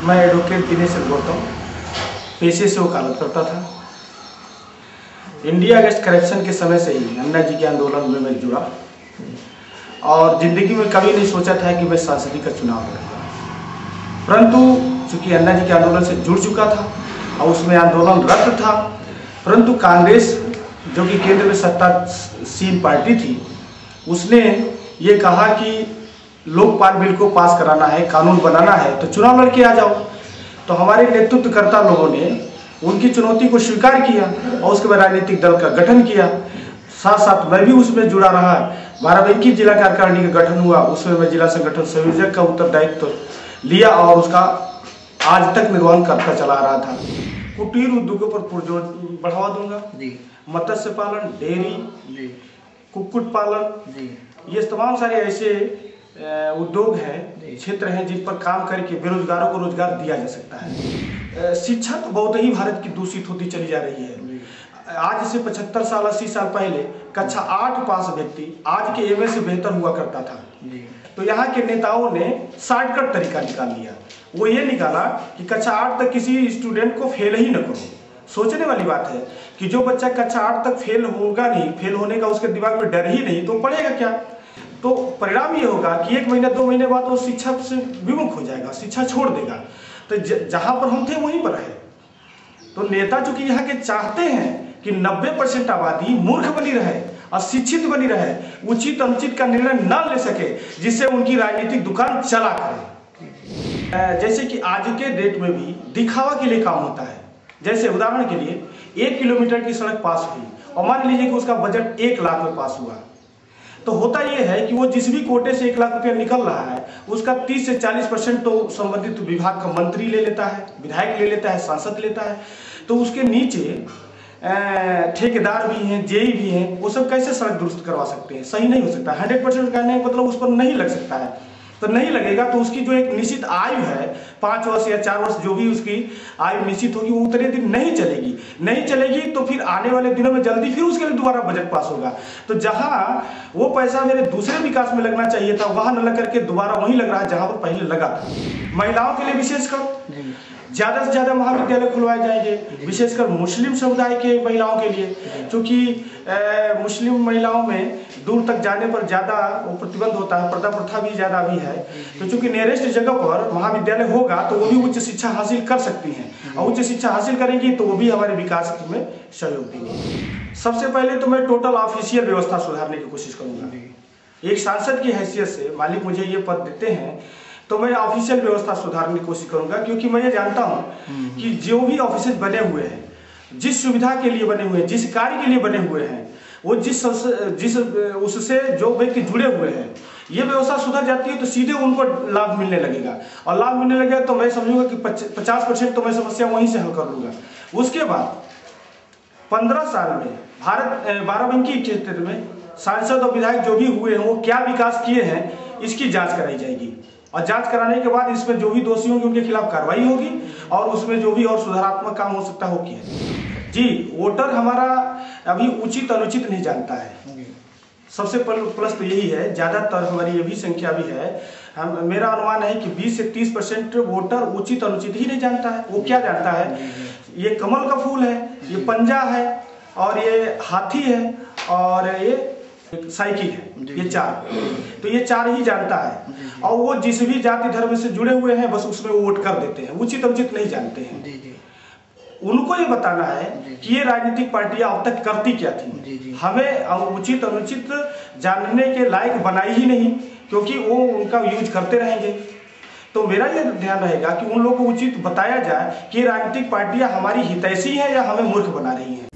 मैं एडवोकेट दिनेश गौतम पेशे से वकालत करता था। इंडिया अगेंस्ट करप्शन के समय से ही अन्ना जी के आंदोलन में मैं जुड़ा और ज़िंदगी में कभी नहीं सोचा था कि मैं सांसदी का चुनाव लड़ूंगा, परंतु चूंकि अन्ना जी के आंदोलन से जुड़ चुका था और उसमें आंदोलनरत था, परंतु कांग्रेस जो कि केंद्र में सत्तासीन पार्टी थी उसने ये कहा कि लोकपाल बिल को पास कराना है, कानून बनाना है तो चुनाव लड़के आ जाओ। तो हमारे नेतृत्वकर्ता लोगों ने उनकी चुनौती को स्वीकार किया और उसके बाद राजनीतिक दल का गठन किया। साथ साथ मैं भी उसमें जुड़ा रहा। बाराबंकी जिला कार्यकारिणी का गठन हुआ, उसमें मैं जिला संगठन संयोजक का उत्तरदायित्व लिया और उसका आज तक निर्वहन करता चला रहा था। कुटीर उद्योगों पर पुरजोर बढ़ावा दूंगा, मत्स्य पालन, डेयरी, कुक्कुट पालन, ये तमाम सारे ऐसे उद्योग हैं, क्षेत्र हैं जिन पर काम करके बेरोजगारों को रोजगार दिया जा सकता है। शिक्षा तो बहुत ही भारत की दूषित होती चली जा रही है। आज से 75 साल 80 साल पहले कक्षा 8 पास व्यक्ति आज के एमए से बेहतर हुआ करता था। तो यहाँ के नेताओं ने शॉर्टकट तरीका निकाल लिया। वो ये निकाला कि कक्षा 8 तक किसी स्टूडेंट को फेल ही न करो। सोचने वाली बात है कि जो बच्चा कक्षा 8 तक फेल होगा नहीं, फेल होने का उसके दिमाग में डर ही नहीं, तो पढ़ेगा क्या? तो परिणाम ये होगा कि 1 महीना 2 महीने बाद वो शिक्षा से विमुख हो जाएगा, शिक्षा छोड़ देगा। तो जहां पर हम थे वहीं पर है। तो नेता जो कि यहाँ के चाहते हैं कि 90% आबादी मूर्ख बनी रहे, अशिक्षित बनी रहे, उचित अनुचित का निर्णय न ले सके, जिससे उनकी राजनीतिक दुकान चला करे। जैसे कि आज के डेट में भी दिखावा के लिए काम होता है। जैसे उदाहरण के लिए 1 किलोमीटर की सड़क पास हुई और मान लीजिए कि उसका बजट 1 लाख में पास हुआ, तो होता यह है कि वो जिस भी कोटे से 1 लाख रुपया निकल रहा है उसका 30 से 40% तो संबंधित विभाग का मंत्री ले लेता है, विधायक ले लेता है, सांसद लेता है। तो उसके नीचे ठेकेदार भी हैं, जेई भी हैं, वो सब कैसे सड़क दुरुस्त करवा सकते हैं? सही नहीं हो सकता। 100% कहने का मतलब उस पर नहीं लग सकता है। तो नहीं लगेगा तो उसकी जो एक निश्चित आयु है 5 वर्ष या 4 वर्ष जो भी उसकी आयु निश्चित होगी वो उतने दिन नहीं चलेगी। तो फिर आने वाले दिनों में जल्दी फिर उसके लिए दोबारा बजट पास होगा। तो जहां वो पैसा मेरे दूसरे विकास में लगना चाहिए था वहां न लग करके दोबारा वहीं लग रहा है जहां पर पहले लगा था। महिलाओं के लिए विशेषकर ज्यादा से ज्यादा महाविद्यालय खुलवाए जाएंगे, विशेषकर मुस्लिम समुदाय के महिलाओं के लिए, क्योंकि मुस्लिम महिलाओं में दूर तक जाने पर ज्यादा वो प्रतिबंध होता है, पर्दा प्रथा भी ज्यादा भी है। तो चूंकि नियरेस्ट जगह पर महाविद्यालय होगा तो वो भी उच्च शिक्षा हासिल कर सकती हैं और उच्च शिक्षा हासिल करेंगी तो वो भी हमारे विकास में सहयोग देंगे। सबसे पहले तो मैं टोटल ऑफिशियल व्यवस्था सुधारने की कोशिश करूंगा। एक सांसद की हैसियत से मालिक मुझे ये पद देते हैं तो मैं ऑफिशियल व्यवस्था सुधारने की कोशिश करूंगा, क्योंकि मैं ये जानता हूं कि जो भी ऑफिस बने हुए हैं, जिस सुविधा के लिए बने हुए हैं, जिस कार्य के लिए बने हुए हैं, वो जिस उससे जो व्यक्ति जुड़े हुए हैं, ये व्यवस्था सुधर जाती है तो सीधे उनको लाभ मिलने लगेगा और लाभ मिलने लगेगा तो मैं समझूंगा कि 50% तो मैं समस्या वहीं से हल कर लूंगा। उसके बाद 15 साल में भारत बाराबंकी क्षेत्र में सांसद और विधायक जो भी हुए हैं वो क्या विकास किए हैं इसकी जांच कराई जाएगी और जांच कराने के बाद इसमें जो भी दोषी होंगे उनके खिलाफ कार्रवाई होगी और उसमें जो भी और सुधारात्मक काम हो सकता है वो किया जी। वोटर हमारा अभी उचित अनुचित नहीं जानता है। सबसे प्लस तो यही है, ज्यादातर हमारी ये भी संख्या भी है, मेरा अनुमान है कि 20 से 30% वोटर उचित अनुचित ही नहीं जानता है। वो क्या जानता है? ये कमल का फूल है, ये पंजा है और ये हाथी है और ये साइकिल है, ये 4। तो ये 4 ही जानता है और वो जिस भी जाति धर्म से जुड़े हुए हैं बस उसमें वोट कर देते हैं, उचित अनुचित नहीं जानते हैं। उनको ये बताना है कि ये राजनीतिक पार्टियां अब तक करती क्या थी। हमें उचित अनुचित जानने के लायक बनाई ही नहीं, क्योंकि वो उनका यूज करते रहेंगे। तो मेरा ये ध्यान रहेगा कि उन लोगों को उचित बताया जाए कि राजनीतिक पार्टियां हमारी हितैषी हैं या हमें मूर्ख बना रही हैं।